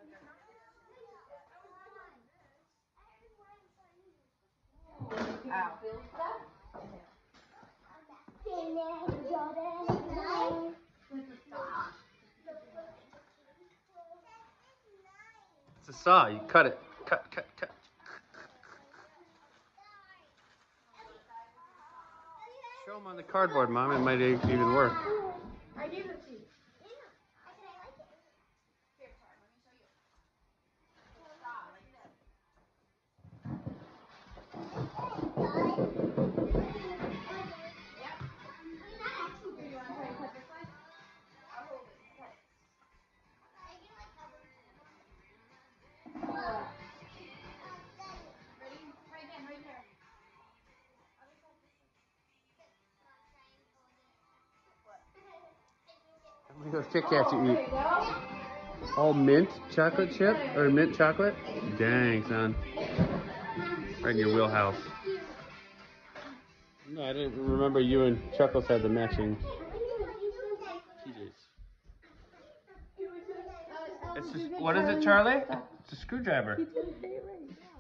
It's a saw. You cut it. Cut, cut, cut. Show them on the cardboard, Mom. It might even work. I gave it to you. How many of those Kit Kats you eat? All mint chocolate chip? Or mint chocolate? Dang, son. Right in your wheelhouse. No, I didn't remember you and Chuckles had the matching TJs. It's just, what is it, Charlie? It's a screwdriver.